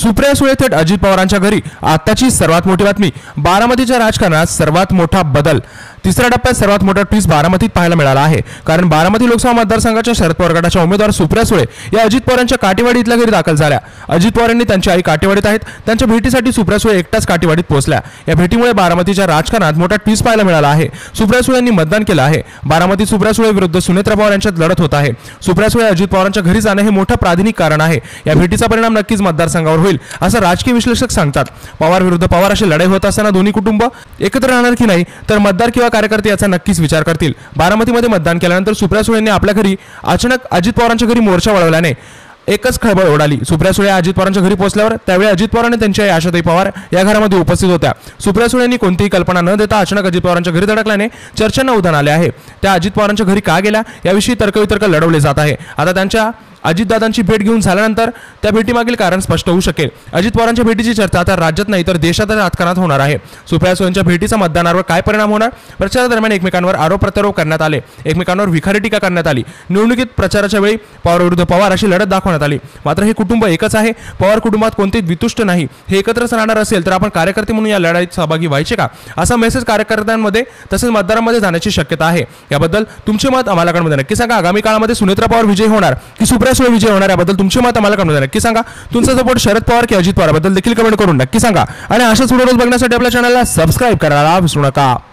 सुप्रिया सुळे थेट अजित पवारांच्या घरी। आताची सर्वात मोठी बातमी, बारामतीच्या राजकारणात सर्वात मोठा बदल। तिसऱ्या टप्प्यात सर्वात मोठा ट्विस्ट बारामतीत पाहायला मिळाला आहे, कारण बारामती लोकसभा मतदारसंघाच्या शरद पवार गटाच्या उमेदवार सुप्रिया सुळे या अजित पवारांच्या काटेवाडी इथल्या घरी दाखल झाल्या। अजित पवार यांनी त्यांची आई काटेवाडीत आहेत, त्यांच्या भेटीसाठी सुप्रिया सुळे एकटाच काटेवाडीत पोहोचल्या। या भेटीमुळे बारामतीच्या राजकारणात मोठा ट्विस्ट पाहायला मिळाला आहे। सुप्रिया सुळे यांनी मतदान केलं आहे। बारामतीत सुप्रिया सुळे विरुद्ध सुनेत्रा पवार यांच्यात लढत होत आहे। सुप्रिया सुळे अजित पवारांच्या घरी जाणे हे मोठं प्राधानिक कारण आहे। या भेटीचा परिणाम नक्कीच मतदारसंघावर होईल असं राजकीय विश्लेषक सांगतात। पवार विरुद्ध पवार अशी लढाई होत असताना दोन्ही कुटुंब एकत्र राहणार की नाही, तर मतदार किंवा कार्यकर्ते याचा नक्कीच विचार करतील। बारामतीमध्ये मतदान केल्यानंतर सुप्रिया सुळे यांनी आपल्या घरी अचानक अजित पवारांच्या घरी मोर्चा वळवल्याने एकच खळबळ उडाली। सुप्रिया सुळे अजित पवारांच्या घरी पोहोचल्यावर त्यावेळी अजित पवार आणि त्यांची आई आशाताई पवार या घरामध्ये उपस्थित होत्या। सुप्रिया सुळे यांनी कोणतीही कल्पना न देता अचानक अजित पवारांच्या घरी धडकल्याने चर्चांना उधाण आले आहे। त्या अजित पवारांच्या घरी का गेल्या याविषयी तर्कवितर्क लढवले जात आहे। आता त्यांच्या अजितदादांची भेट घेऊन झाल्यानंतर त्या भेटीमागील कारण स्पष्ट होऊ शकेल। अजित पवारांच्या भेटीची चर्चा आता राज्यात नाही तर देशाच्या राजकारणात होणार आहे। सुप्रिया सुळेंच्या भेटीचा मतदानावर काय परिणाम होणार? प्रचारादरम्यान एकमेकांवर आरोप प्रत्यारोप करण्यात आले, एकमेकांवर विखारी टीका करण्यात आली। निवडणुकीत प्रचाराच्या वेळी पवार विरुद्ध पवार अशी लढत दाखवण्यात आली। मात्र हे कुटुंब एकच आहे। पवार कुटुंबात कोणतेच वितुष्ट नाही। हे एकत्रच राहणार असेल तर आपण कार्यकर्ते म्हणून या लढाईत सहभागी व्हायचे का, असा मेसेज कार्यकर्त्यांमध्ये तसेच मतदारांमध्ये जाण्याची शक्यता आहे। याबद्दल तुमचे मत आम्हाला कमेंटमध्ये नक्की सांगा। आगामी काळामध्ये सुनेत्रा पवार विजयी होणार की सुप्रिया सुळे विजय होणार याबद्दल तुमचे मत आम्हाला कमेंटमध्ये नक्की सांगा। तुमचा सपोर्ट शरद पवार की अजित पवार बद्दल देखील कमेंट करून नक्की सांगा। आणि अशाच व्हिडिओज बघण्यासाठी आपल्या चॅनलला सबस्क्राइब करायला विसरू नका।